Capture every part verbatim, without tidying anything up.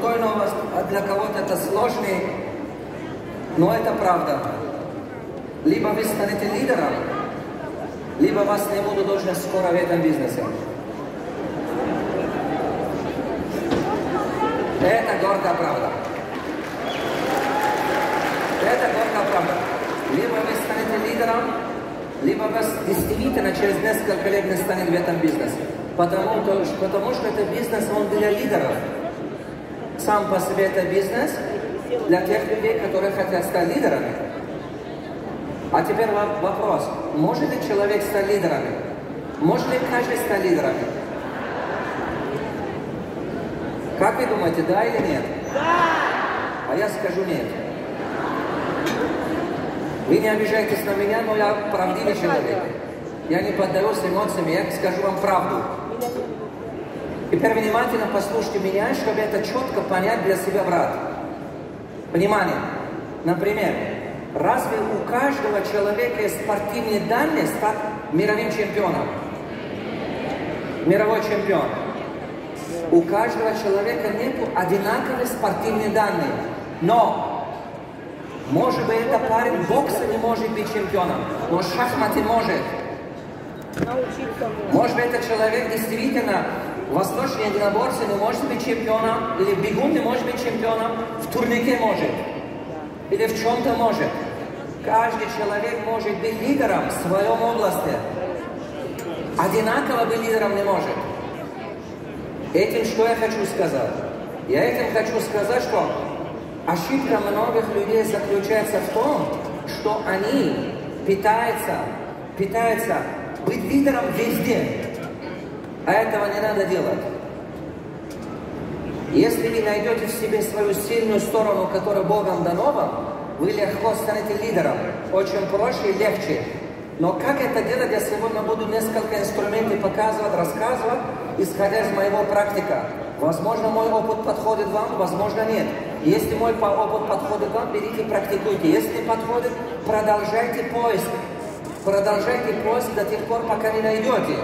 другой новость, а для кого-то это сложный, но это правда. Либо вы станете лидером, либо вас не будут должны скоро в этом бизнесе. Это горькая правда. Это горькая правда. Либо вы станете лидером, либо вас действительно через несколько лет не станет в этом бизнесе. Потому, потому что это бизнес, он для лидеров. Сам по себе это бизнес для тех людей, которые хотят стать лидерами. А теперь вопрос, может ли человек стать лидерами? Может ли каждый стать лидерами? Как вы думаете, да или нет? Да! А я скажу нет. Вы не обижайтесь на меня, но я правдивый человек. Я не поддаюсь эмоциям, я скажу вам правду. Теперь внимательно послушайте меня, чтобы это четко понять для себя, брат. Внимание. Например, разве у каждого человека есть спортивные данные стать мировым чемпионом? Мировой чемпион. У каждого человека нет одинаковых спортивных данных. Но, может быть, это парень в боксе не может быть чемпионом, но в шахмате может. Может быть, этот человек действительно в восточном единоборстве не может быть чемпионом, или в бегун не может быть чемпионом, в турнике может, или в чем-то может. Каждый человек может быть лидером в своем области. Одинаково быть лидером не может. Этим что я хочу сказать? Я этим хочу сказать, что ошибка многих людей заключается в том, что они пытаются, пытаются быть лидером везде. А этого не надо делать. Если вы найдете в себе свою сильную сторону, которая Богом дана вам, вы легко станете лидером. Очень проще и легче. Но как это делать, я сегодня буду несколько инструментов показывать, рассказывать, исходя из моего практика. Возможно, мой опыт подходит вам, возможно, нет. Если мой опыт подходит вам, берите, практикуйте. Если не подходит, продолжайте поиск. Продолжайте поиск до тех пор, пока не найдете.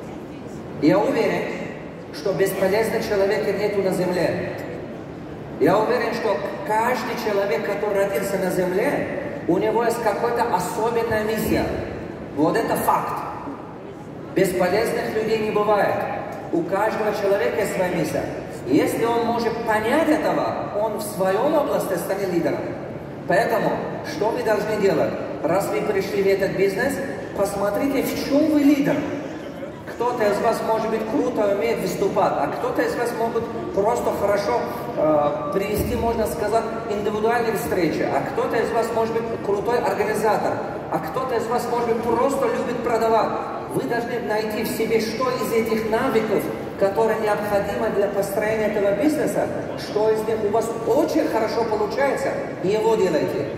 Я уверен, что бесполезного человека нету на земле. Я уверен, что каждый человек, который родился на земле, у него есть какая-то особенная миссия. Вот это факт. Бесполезных людей не бывает. У каждого человека есть своя миссия. Если он может понять этого, он в своем области станет лидером. Поэтому, что вы должны делать? Раз вы пришли в этот бизнес, посмотрите, в чем вы лидер. Кто-то из вас, может быть, круто умеет выступать, а кто-то из вас может просто хорошо э, привести, можно сказать, индивидуальные встречи, а кто-то из вас может быть крутой организатор, а кто-то из вас, может быть, просто любит продавать. Вы должны найти в себе, что из этих навыков, которые необходимы для построения этого бизнеса, что из них у вас очень хорошо получается, и его делайте.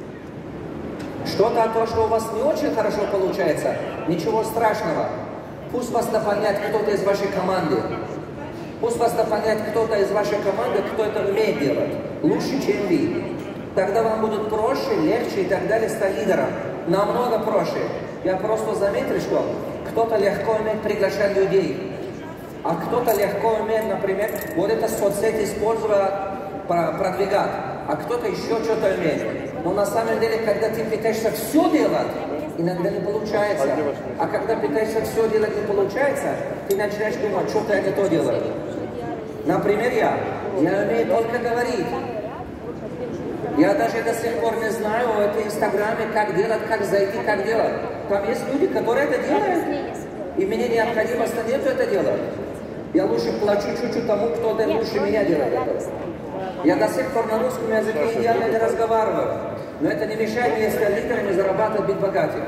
Что-то то, что у вас не очень хорошо получается, ничего страшного. Пусть вас наполняет кто-то из вашей команды. Пусть вас наполняет кто-то из вашей команды, кто это умеет делать. Лучше, чем вы. Тогда вам будет проще, легче и так далее стать лидером. Намного проще. Я просто заметил, что кто-то легко умеет приглашать людей. А кто-то легко умеет, например, вот это соцсети использовать, продвигать. А кто-то еще что-то умеет. Но на самом деле, когда ты пытаешься все делать, иногда не получается. А когда пытаешься все делать, не получается, ты начинаешь думать, что-то я не то делаю. Например, я. Я умею только говорить. Я даже до сих пор не знаю в этом инстаграме, как делать, как зайти, как делать. Там есть люди, которые это делают. И мне необходимости нет это делать. Я лучше плачу чуть-чуть тому, кто лучше меня делает это. Я до сих пор на русском языке идеально не разговариваю. Но это не мешает мне стать лидером и зарабатывать, быть богатым.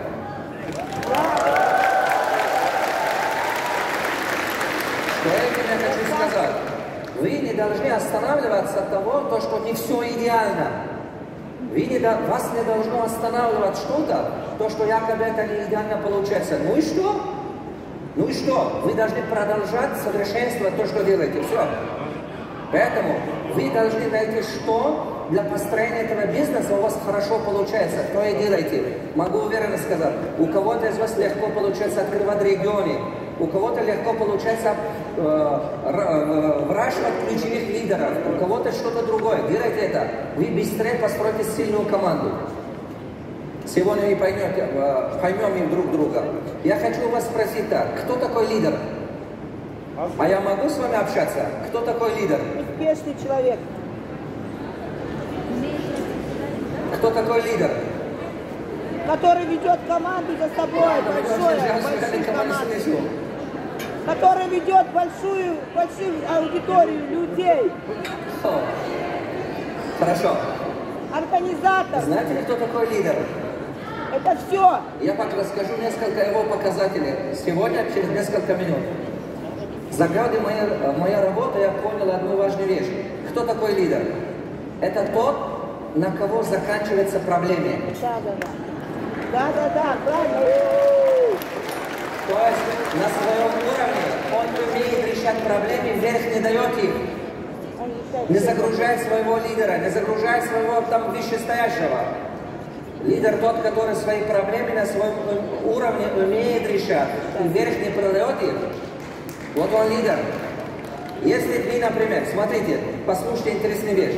Что этим я хочу сказать? Вы не должны останавливаться от того, то, что не все идеально. Вы не, вас не должно останавливать что-то, то, что якобы это не идеально получается. Ну и что? Ну и что? Вы должны продолжать совершенствовать то, что делаете. Все. Поэтому вы должны найти, что для построения этого бизнеса у вас хорошо получается. То и делайте. Могу уверенно сказать, у кого-то из вас легко получается открывать регионы. У кого-то легко получается э, выращивать ключевых лидеров, у кого-то что-то другое. Делайте это. Вы быстрее построите сильную команду. Сегодня мы поймете, поймем друг друга. Я хочу вас спросить так, кто такой лидер? А я могу с вами общаться? Кто такой лидер? Успешный человек. Кто такой лидер? Который ведет команду за собой, большую, большую команду. Который ведет большую, большую аудиторию людей. О, хорошо. Организатор. Знаете ли, кто такой лидер? Это все. Я пока расскажу несколько его показателей. Сегодня, через несколько минут. За годы моей, моей работы я понял одну важную вещь. Кто такой лидер? Это тот, на кого заканчивается проблема. Да, да, да. Да, да, да, правильно. То есть на своем уровне он умеет решать проблемы, вверх не дает их. Не загружает своего лидера, не загружает своего там вышестоящего. Лидер тот, который свои проблемы на своем уровне умеет решать, и вверх не продает их. Вот он лидер. Если вы, например, смотрите, послушайте интересную вещь.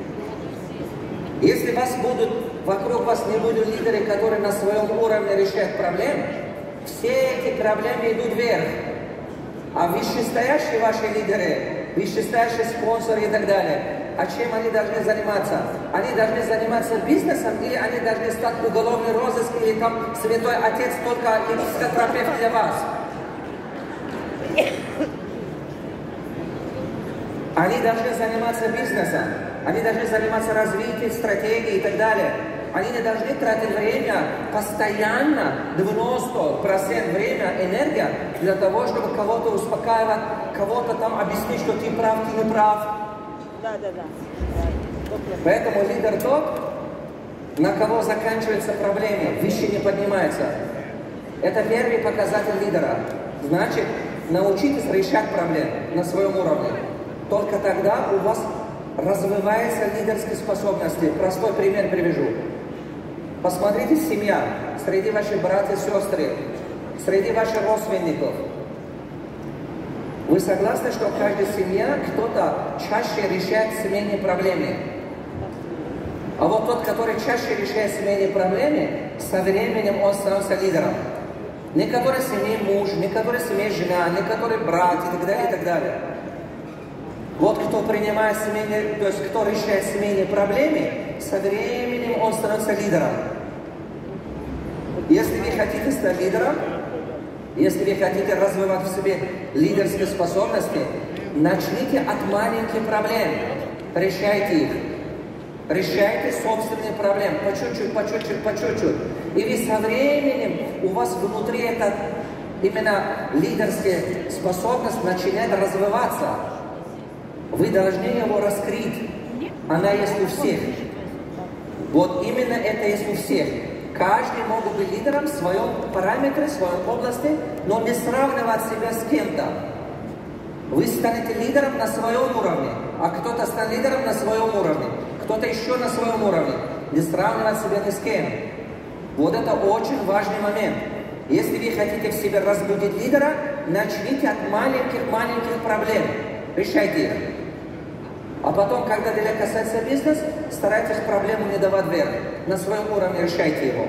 Если вас будут, вокруг вас не будут лидеры, которые на своем уровне решают проблемы, все эти проблемы идут вверх. А вышестоящие ваши лидеры, вышестоящие спонсоры и так далее, а чем они должны заниматься? Они должны заниматься бизнесом, или они должны стать уголовный розыск, или там святой отец только и психотерапевт для вас? Они должны заниматься бизнесом, они должны заниматься развитием, стратегией и так далее. Они не должны тратить время постоянно, девяносто процентов время, энергия, для того, чтобы кого-то успокаивать, кого-то там объяснить, что ты прав, ты не прав. Да, да, да. Поэтому лидер тот, на кого заканчивается проблема, выше не поднимается. Это первый показатель лидера. Значит, научитесь решать проблемы на своем уровне. Только тогда у вас развиваются лидерские способности. Простой пример привяжу. Посмотрите, семья, среди ваших братьев и сестры, среди ваших родственников. Вы согласны, что в каждой семье кто-то чаще решает семейные проблемы? А вот тот, который чаще решает семейные проблемы, со временем он становится лидером. Не который семей муж, не который семей жена, не который брат и так далее, и так далее. Вот кто принимает семейные, то есть кто решает семейные проблемы, со временем он становится лидером. Если вы хотите стать лидером, если вы хотите развивать в себе лидерские способности, начните от маленьких проблем, решайте их. Решайте собственные проблемы, по чуть-чуть, по чуть-чуть, по чуть-чуть. И вы со временем, у вас внутри эта именно лидерская способность начинает развиваться. Вы должны его раскрыть. Она есть у всех. Вот именно это есть у всех. Каждый может быть лидером в своем параметре, в своем области, но не сравнивать себя с кем-то. Вы станете лидером на своем уровне, а кто-то станет лидером на своем уровне, кто-то еще на своем уровне. Не сравнивать себя ни с кем. Вот это очень важный момент. Если вы хотите в себе разбудить лидера, начните от маленьких-маленьких проблем. Решайте их. А потом, когда дело касается бизнеса, старайтесь проблему не давать вверх. На своем уровне решайте его.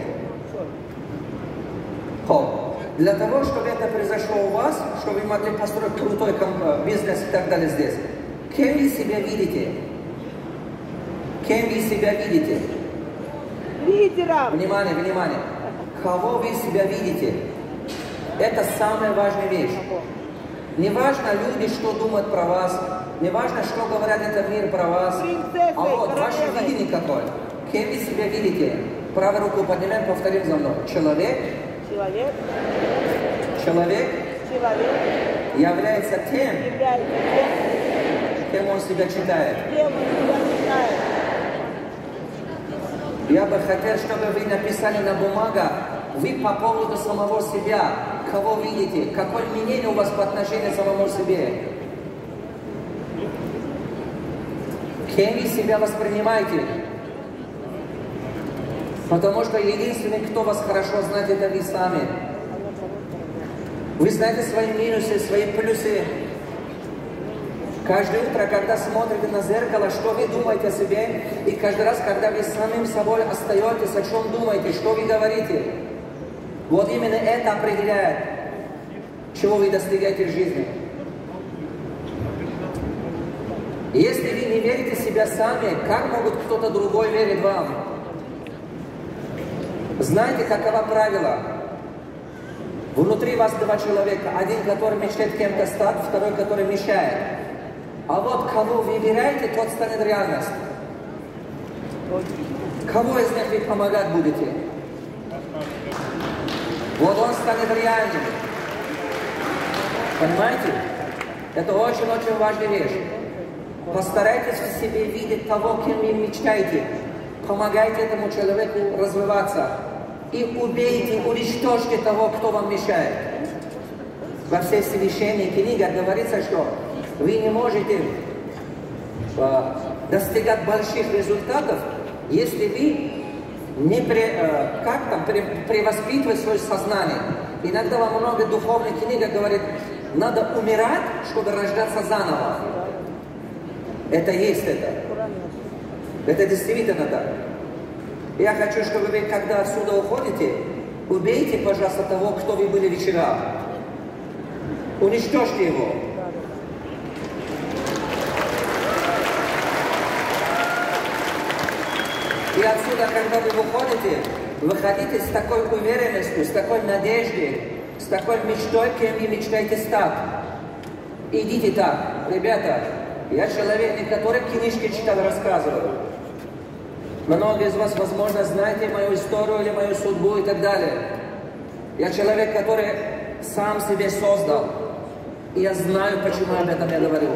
Хоп. Для того, чтобы это произошло у вас, чтобы вы могли построить крутой бизнес и так далее здесь, кем вы себя видите? Кем вы себя видите? Лидером. Внимание, внимание. Кого вы себя видите? Это самая важная вещь. Не важно люди, что думают про вас, не важно, что говорят этот мир про вас, Принцессой, а вот ваше королевой. видение какое. Кем вы себя видите? Правую руку поднимаем, повторим за мной. Человек, Человек. человек Человек. является тем, Является тем, кем он себя считает. кем он себя считает. Я бы хотел, чтобы вы написали на бумагах, вы по поводу самого себя, кого видите, какое мнение у вас по отношению к самому себе. Кем вы себя воспринимаете? Потому что единственный, кто вас хорошо знает, это вы сами. Вы знаете свои минусы, свои плюсы. Каждое утро, когда смотрите на зеркало, что вы думаете о себе, и каждый раз, когда вы самим собой остаетесь, о чем думаете, что вы говорите, вот именно это определяет, чего вы достигаете в жизни. Если вы не верите в себя сами, как могут кто-то другой верить вам? Знаете, каково правило? Внутри вас два человека. Один, который мечтает кем-то стать, второй, который мешает. А вот кого вы выбираете, тот станет реальностью. Кого из них вы помогать будете? Вот он станет реальным. Понимаете? Это очень-очень важная вещь. Постарайтесь в себе видеть того, кем вы мечтаете. Помогайте этому человеку развиваться. И убейте, уничтожьте того, кто вам мешает. Во всей священной книге говорится, что вы не можете э, достигать больших результатов, если вы не при, э, как там, при, превоспитываете свое сознание. Иногда во многих духовных книгах говорит, надо умирать, чтобы рождаться заново. Это есть это. Это действительно так. Я хочу, чтобы вы, когда отсюда уходите, убейте, пожалуйста, того, кто вы были вчера. Уничтожьте его. И отсюда, когда вы выходите, выходите с такой уверенностью, с такой надеждой, с такой мечтой, кем вы мечтаете стать. Идите так. Ребята, я человек, не который книжки читал, рассказывал. Многие из вас, возможно, знаете мою историю или мою судьбу и так далее. Я человек, который сам себе создал. И я знаю, почему об этом я говорю.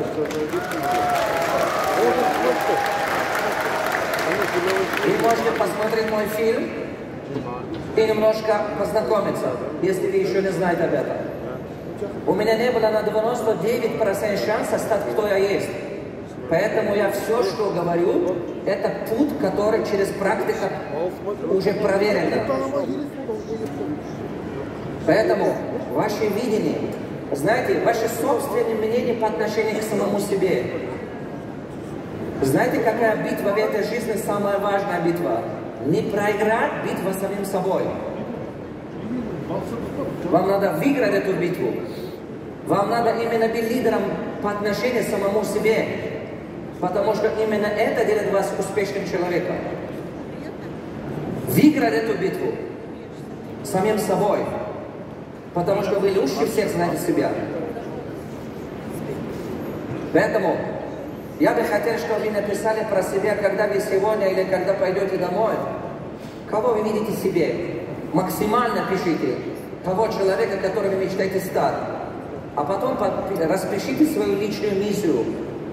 Вы можете посмотреть мой фильм и немножко познакомиться, если вы еще не знаете об этом. У меня не было на девяносто девять процентов шанса стать, кто я есть. Поэтому я все, что говорю, это путь, который через практику уже проверен. Поэтому ваше видение, знаете, ваше собственное мнение по отношению к самому себе. Знаете, какая битва в этой жизни самая важная битва? Не проиграть битву с самим собой. Вам надо выиграть эту битву. Вам надо именно быть лидером по отношению к самому себе. Потому что именно это делает вас успешным человеком. Выиграть эту битву самим собой. Потому что вы лучше всех знаете себя. Поэтому я бы хотел, чтобы вы написали про себя, когда вы сегодня или когда пойдете домой. Кого вы видите в себе? Максимально пишите того человека, которого вы мечтаете стать. А потом распишите свою личную миссию.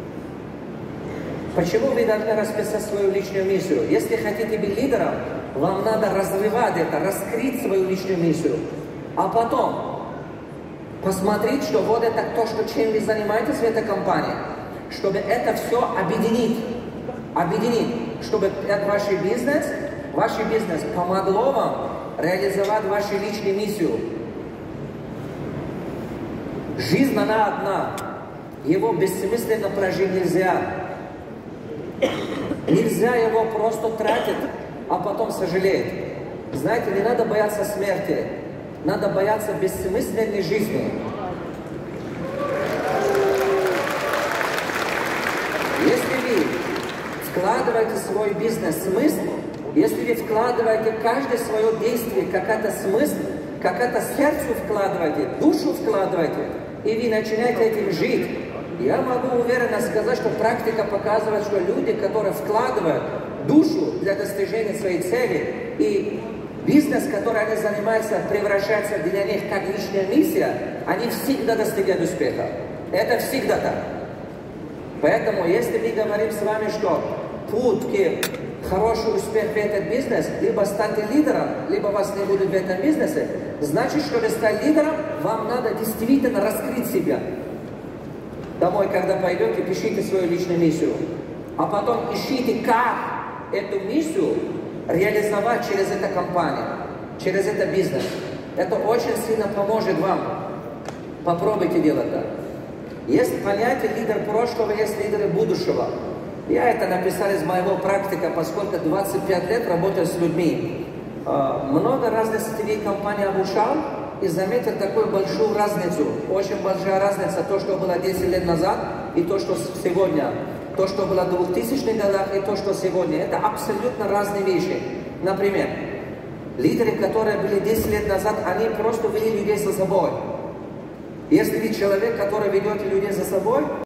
Почему вы должны расписать свою личную миссию? Если хотите быть лидером, вам надо развивать это, раскрыть свою личную миссию. А потом посмотреть, что вот это то, что, чем вы занимаетесь в этой компании, чтобы это все объединить. Объединить, чтобы ваш бизнес, ваш бизнес помогло вам реализовать вашу личную миссию. Жизнь, она одна. Его бессмысленно прожить нельзя. Нельзя его просто тратить, а потом сожалеть. Знаете, не надо бояться смерти. Надо бояться бессмысленной жизни. Если вы вкладываете в свой бизнес смысл, если вы вкладываете каждое свое действие, какой-то смысл, какое-то сердце вкладываете, душу вкладываете, и вы начинаете этим жить, я могу уверенно сказать, что практика показывает, что люди, которые вкладывают душу для достижения своей цели, и бизнес, который они занимаются, превращается для них как личная миссия, они всегда достигают успеха. Это всегда так. Поэтому, если мы говорим с вами, что путь к хорошему успеху в этот бизнес, либо станьте лидером, либо вас не будет в этом бизнесе, значит, чтобы стать лидером, вам надо действительно раскрыть себя. Домой, когда пойдете, пишите свою личную миссию. А потом ищите, как эту миссию реализовать через эту компанию, через этот бизнес. Это очень сильно поможет вам, Попробуйте делать так. Есть понятие лидер прошлого, есть лидеры будущего. Я это написал из моего практика, поскольку двадцать пять лет работаю с людьми. Много разных сетевых компаний обучал и заметил такую большую разницу. Очень большая разница, то, что было десять лет назад и то, что сегодня. То, что было в двухтысячных годах и то, что сегодня. Это абсолютно разные вещи. Например, лидеры, которые были десять лет назад, они просто вели людей за собой. Если вы человек, который ведет людей за собой,